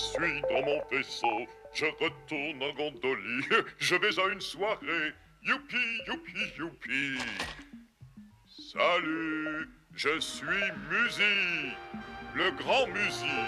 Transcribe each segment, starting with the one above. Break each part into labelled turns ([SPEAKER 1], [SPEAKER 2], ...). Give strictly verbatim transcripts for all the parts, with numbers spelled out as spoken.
[SPEAKER 1] suis dans mon vaisseau, je retourne en gondolie, je vais à une soirée, youpi, youpi, youpi. Salut, je suis Musi, le grand Musi.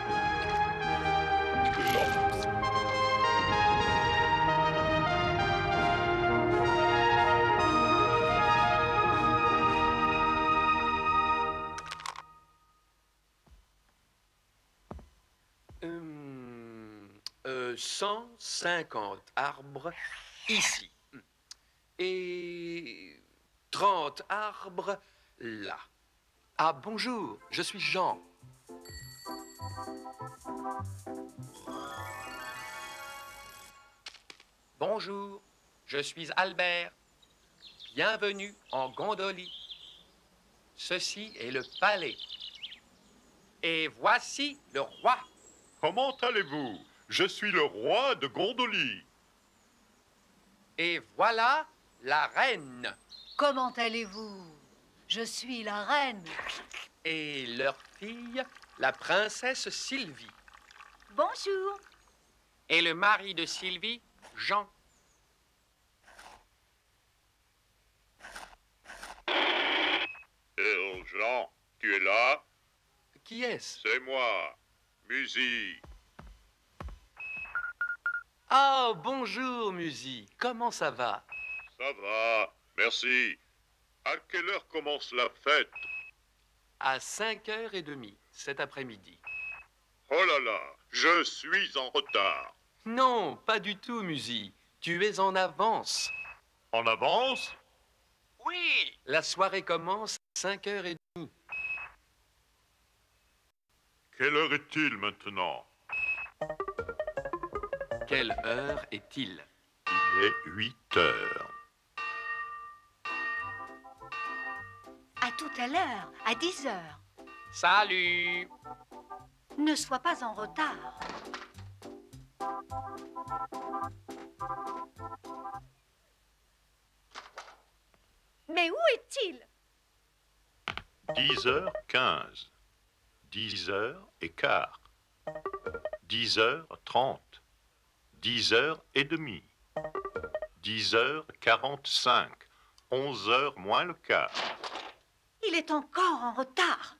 [SPEAKER 2] Hum, euh, cent cinquante arbres ici. Et trente arbres là. Ah, bonjour, je suis Jean. Bonjour, je suis Albert. Bienvenue en Gondolie. Ceci est le palais. Et voici le roi.
[SPEAKER 1] Comment allez-vous? Je suis le roi de Gondolie.
[SPEAKER 2] Et voilà la reine.
[SPEAKER 3] Comment allez-vous? Je suis la reine.
[SPEAKER 2] Et leur fille, la princesse Sylvie.
[SPEAKER 3] Bonjour.
[SPEAKER 2] Et le mari de Sylvie, Jean.
[SPEAKER 1] Eh, Jean, tu es là?
[SPEAKER 2] Qui est-ce?
[SPEAKER 1] C'est moi, Musi.
[SPEAKER 2] Ah, bonjour, Musi. Comment ça va?
[SPEAKER 1] Ça va, merci. À quelle heure commence la fête?
[SPEAKER 2] À cinq heures trente cet après-midi.
[SPEAKER 1] Oh là là, je suis en retard.
[SPEAKER 2] Non, pas du tout, Musi. Tu es en avance.
[SPEAKER 1] En avance?
[SPEAKER 2] Oui. La soirée commence à cinq heures trente.
[SPEAKER 1] Quelle heure est-il maintenant?
[SPEAKER 2] Quelle heure est-il?
[SPEAKER 1] Il est huit heures.
[SPEAKER 3] À tout à l'heure, à dix heures.
[SPEAKER 2] Salut.
[SPEAKER 3] Ne sois pas en retard. Mais où est-il?
[SPEAKER 1] dix heures quinze. dix heures et quart. dix heures trente. dix heures et demie. dix heures quarante-cinq. onze heures moins le quart.
[SPEAKER 3] Il est encore en retard.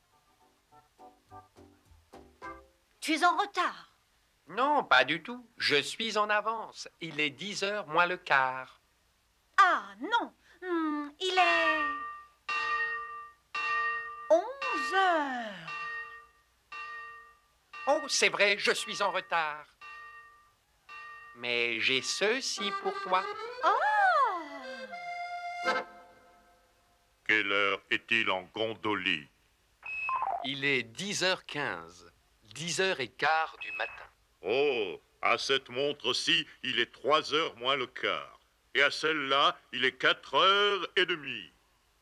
[SPEAKER 3] Tu es en retard.
[SPEAKER 2] Non, pas du tout. Je suis en avance. Il est dix heures moins le quart.
[SPEAKER 3] Ah non, Hmm, il est onze heures.
[SPEAKER 2] Oh, c'est vrai, je suis en retard. Mais j'ai ceci pour toi.
[SPEAKER 3] Oh!
[SPEAKER 1] Quelle heure est-il en Gondolie?
[SPEAKER 2] Il est dix heures quinze, dix heures quinze du matin.
[SPEAKER 1] Oh, à cette montre-ci, il est trois heures moins le quart. Et à celle-là, il est quatre heures et demie.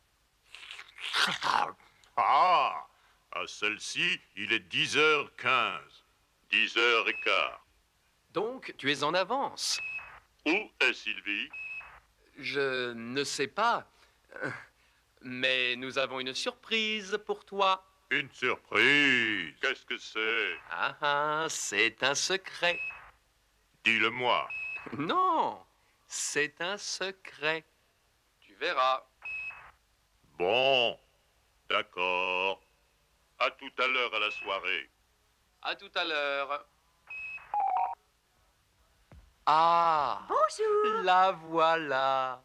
[SPEAKER 1] Ah, à celle-ci, il est dix heures quinze. dix heures et quart.
[SPEAKER 2] Donc, tu es en avance.
[SPEAKER 1] Où est Sylvie?
[SPEAKER 2] Je ne sais pas. Mais nous avons une surprise pour toi.
[SPEAKER 1] Une surprise. Qu'est-ce que c'est?
[SPEAKER 2] Ah ah, c'est un secret.
[SPEAKER 1] Dis-le-moi.
[SPEAKER 2] Non, c'est un secret. Tu verras.
[SPEAKER 1] Bon, d'accord. À tout à l'heure à la soirée.
[SPEAKER 2] À tout à l'heure. Ah,
[SPEAKER 3] Bonjour.
[SPEAKER 2] la voilà.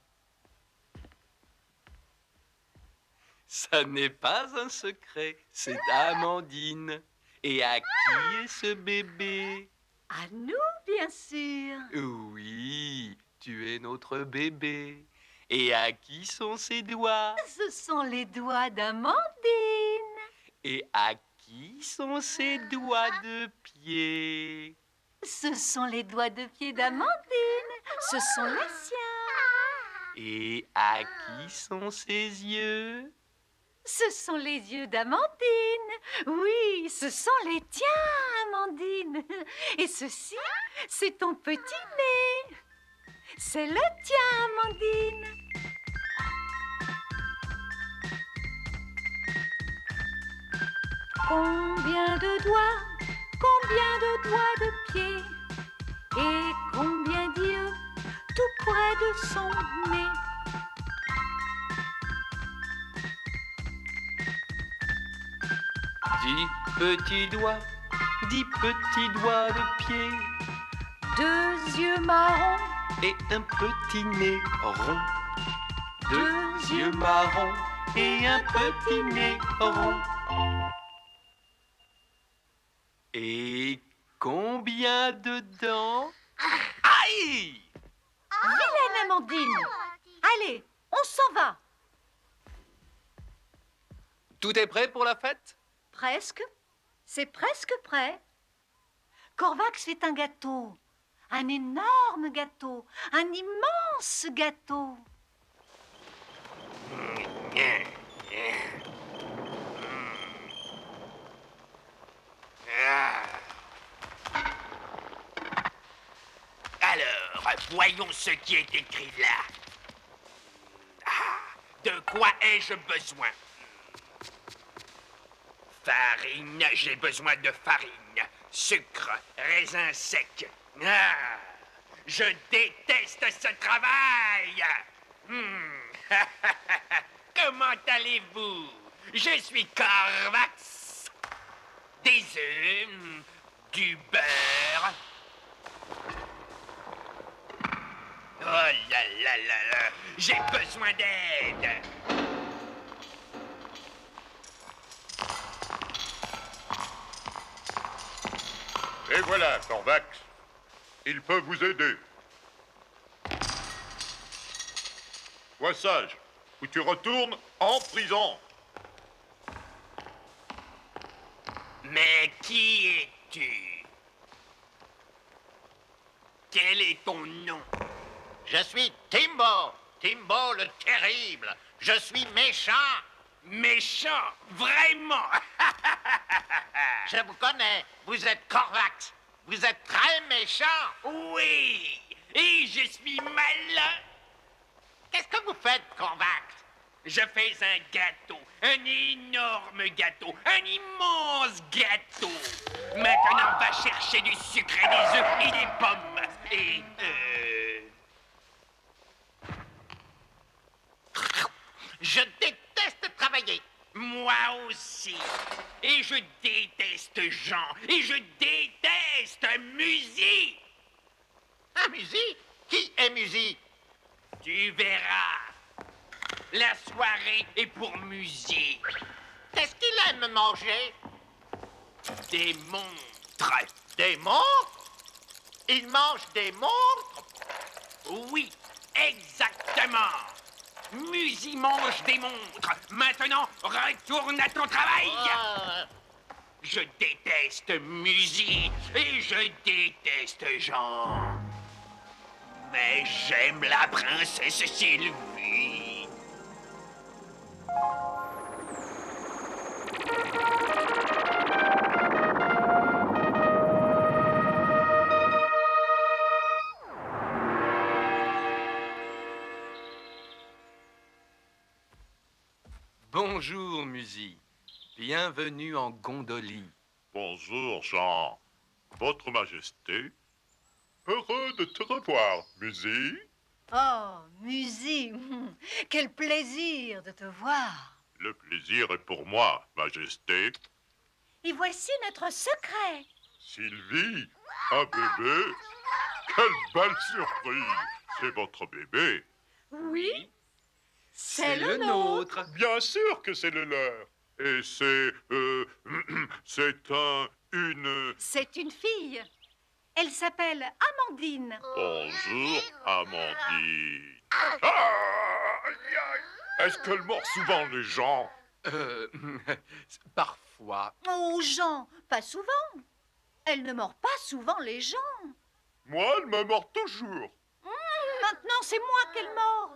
[SPEAKER 2] Ça n'est pas un secret, c'est Amandine. Et à qui est ce bébé?
[SPEAKER 3] À nous, bien sûr.
[SPEAKER 2] Oui, tu es notre bébé. Et à qui sont ses doigts?
[SPEAKER 3] Ce sont les doigts d'Amandine.
[SPEAKER 2] Et à qui sont ses doigts de pied?
[SPEAKER 3] Ce sont les doigts de pied d'Amandine. Ce sont les siens.
[SPEAKER 2] Et à qui sont ses yeux?
[SPEAKER 3] Ce sont les yeux d'Amandine. Oui, ce sont les tiens, Amandine. Et ceci, c'est ton petit nez. C'est le tien, Amandine. Combien de doigts? Combien combien de doigts de pied et combien d'yeux tout près de son nez.
[SPEAKER 2] Dix petits doigts, dix petits doigts de pied
[SPEAKER 3] Deux yeux marrons,
[SPEAKER 2] et un petit nez rond.
[SPEAKER 3] deux
[SPEAKER 2] Deux
[SPEAKER 3] yeux
[SPEAKER 2] yeux marrons et un petit nez rond. Et combien de dents? Aïe!
[SPEAKER 3] Vilaine Amandine! Allez, on s'en va.
[SPEAKER 2] Tout est prêt pour la fête?
[SPEAKER 3] Presque. C'est presque prêt. Corvax fait un gâteau. Un énorme gâteau. Un immense gâteau.
[SPEAKER 4] Alors, voyons ce qui est écrit là. Ah, de quoi ai-je besoin? Farine, j'ai besoin de farine. Sucre, raisin sec. Ah, je déteste ce travail. Hmm. Comment allez-vous? Je suis Corvax. Des œufs, du beurre. Oh là là là là, j'ai besoin d'aide.
[SPEAKER 1] Et voilà, Corvax. Il peut vous aider. Sois sage, ou tu retournes en prison.
[SPEAKER 4] Mais qui es-tu? Quel est ton nom?
[SPEAKER 5] Je suis Timbo, Timbo le terrible. Je suis méchant.
[SPEAKER 4] Méchant, vraiment.
[SPEAKER 5] Je vous connais. Vous êtes Corvax. Vous êtes très méchant.
[SPEAKER 4] Oui, et je suis malin.
[SPEAKER 5] Qu'est-ce que vous faites, Corvax?
[SPEAKER 4] Je fais un gâteau, un énorme gâteau, un immense gâteau. Maintenant, va chercher du sucre et des œufs et des pommes. Et, euh...
[SPEAKER 5] Je déteste travailler.
[SPEAKER 4] moi aussi. Et je déteste Jean. Et je déteste Musi.
[SPEAKER 5] Ah, Musi? Qui est Musi?
[SPEAKER 4] Tu verras. La soirée est pour Musi.
[SPEAKER 5] Qu'est-ce qu'il aime manger?
[SPEAKER 4] Des montres.
[SPEAKER 5] Des montres? Il mange des montres?
[SPEAKER 4] Oui, exactement. Musi mange des montres. Maintenant, retourne à ton travail.
[SPEAKER 5] Ah,
[SPEAKER 4] Je déteste Musi et je déteste Jean. Mais j'aime la princesse Sylvie.
[SPEAKER 2] Bonjour, Musi. Bienvenue en Gondolie.
[SPEAKER 1] Bonjour, Jean. Votre Majesté. Heureux de te revoir, Musi.
[SPEAKER 3] Oh, Musi, quel plaisir de te voir.
[SPEAKER 1] Le plaisir est pour moi, Majesté.
[SPEAKER 3] Et voici notre secret.
[SPEAKER 1] Sylvie, un bébé. Quelle belle surprise. C'est votre bébé.
[SPEAKER 3] Oui,
[SPEAKER 2] C'est le nôtre.
[SPEAKER 1] Bien sûr que c'est le leur. Et c'est... Euh, c'est un... une...
[SPEAKER 3] c'est une fille. Elle s'appelle Amandine.
[SPEAKER 1] Bonjour, Amandine. Ah, aïe, aïe. Est-ce qu'elle mord souvent les gens?
[SPEAKER 2] Euh, parfois.
[SPEAKER 3] Oh, Jean, pas souvent. Elle ne mord pas souvent les gens.
[SPEAKER 1] Moi, elle me mord toujours.
[SPEAKER 3] Maintenant, c'est moi qu'elle mord.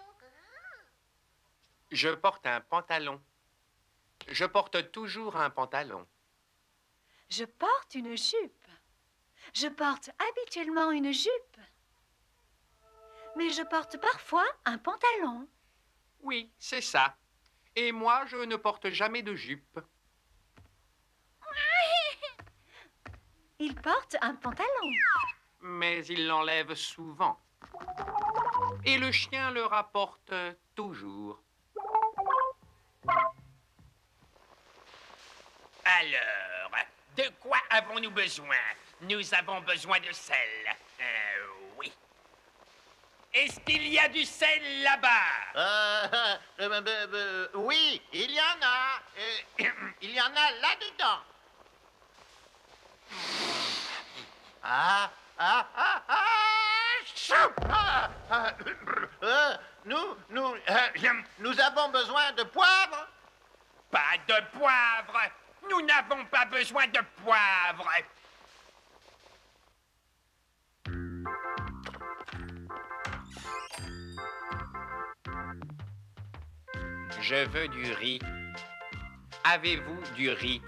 [SPEAKER 2] Je porte un pantalon. Je porte toujours un pantalon.
[SPEAKER 3] Je porte une jupe. Je porte habituellement une jupe. Mais je porte parfois un pantalon.
[SPEAKER 2] Oui, c'est ça. Et moi, je ne porte jamais de jupe.
[SPEAKER 3] Il porte un pantalon.
[SPEAKER 2] Mais il l'enlève souvent. Et le chien le rapporte toujours.
[SPEAKER 4] Alors, de quoi avons-nous besoin? Nous avons besoin de sel. Euh, oui. Est-ce qu'il y a du sel là-bas?
[SPEAKER 5] Euh, euh, euh, euh, euh, oui, il y en a. Euh, il y en a là-dedans. Ah, ah, ah, ah, chou, ah, ah, euh, nous, nous, euh, nous avons besoin de poivre.
[SPEAKER 4] Pas de poivre. Nous n'avons pas besoin de poivre.
[SPEAKER 2] Je veux du riz. Avez-vous du riz?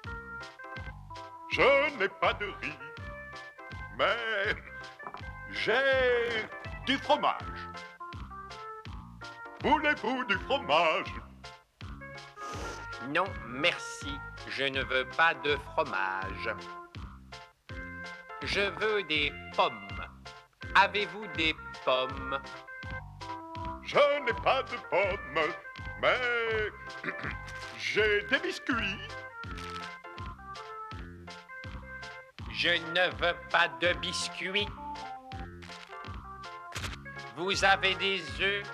[SPEAKER 1] Je n'ai pas de riz, mais j'ai du fromage. Voulez-vous du fromage?
[SPEAKER 2] Non, merci. Je ne veux pas de fromage. Je veux des pommes. Avez-vous des pommes?
[SPEAKER 1] Je n'ai pas de pommes, mais j'ai des biscuits.
[SPEAKER 2] Je ne veux pas de biscuits. Vous avez des œufs?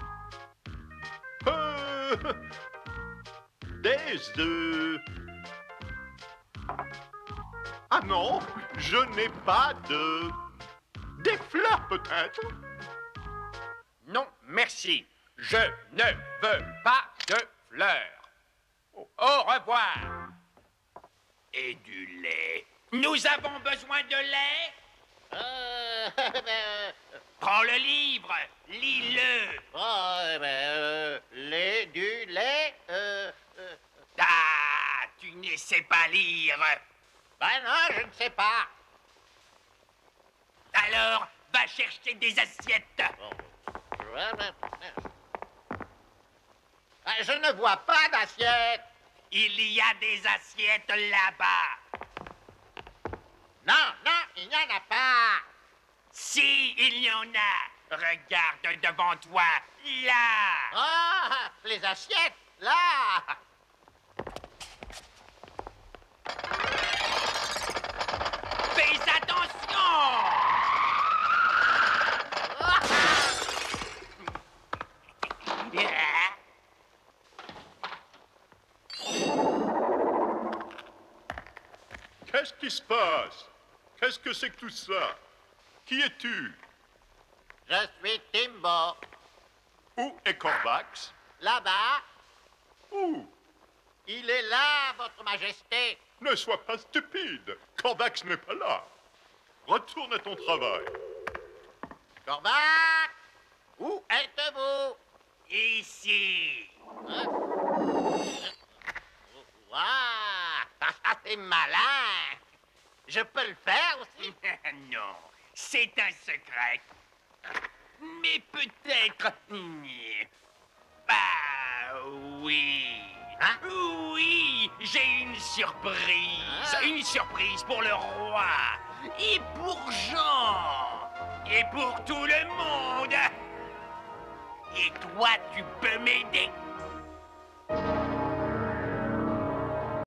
[SPEAKER 1] Euh, des œufs. Ah non, je n'ai pas de... Des fleurs peut-être?
[SPEAKER 2] Non, merci. Je ne veux pas de fleurs. Au revoir.
[SPEAKER 4] Et du lait. Nous avons besoin de lait?
[SPEAKER 5] Euh, ben,
[SPEAKER 4] Prends le livre. Lis-le.
[SPEAKER 5] oh, ben, euh, lait, du lait. Euh, euh,
[SPEAKER 4] Ah, tu ne sais pas lire.
[SPEAKER 5] ben non, je ne sais pas.
[SPEAKER 4] Alors, va chercher des assiettes.
[SPEAKER 5] Ah, je ne vois pas d'assiette.
[SPEAKER 4] Il y a des assiettes là-bas.
[SPEAKER 5] Non, non, il n'y en a pas.
[SPEAKER 4] Si, il y en a. Regarde devant toi, là.
[SPEAKER 5] Ah, les assiettes, là.
[SPEAKER 4] Fais attention.
[SPEAKER 1] Qu'est-ce qui se passe? Qu'est-ce que c'est que tout ça? Qui es-tu?
[SPEAKER 5] Je suis Timbo.
[SPEAKER 1] Où est Corvax?
[SPEAKER 5] Là-bas,
[SPEAKER 1] Où?
[SPEAKER 5] il est là, votre majesté.
[SPEAKER 1] Ne sois pas stupide. Corvax n'est pas là. Retourne à ton travail.
[SPEAKER 5] Corvax, où êtes-vous?
[SPEAKER 4] Ici.
[SPEAKER 5] Hein? Ouah, ça, ça, c'est malin. Je peux le faire aussi.
[SPEAKER 4] Non, c'est un secret. Mais peut-être... Ah oui.
[SPEAKER 5] Hein?
[SPEAKER 4] Oui, j'ai une surprise.
[SPEAKER 5] Ah.
[SPEAKER 4] Une surprise pour le roi. Et pour Jean. Et pour tout le monde. Et toi, tu peux m'aider.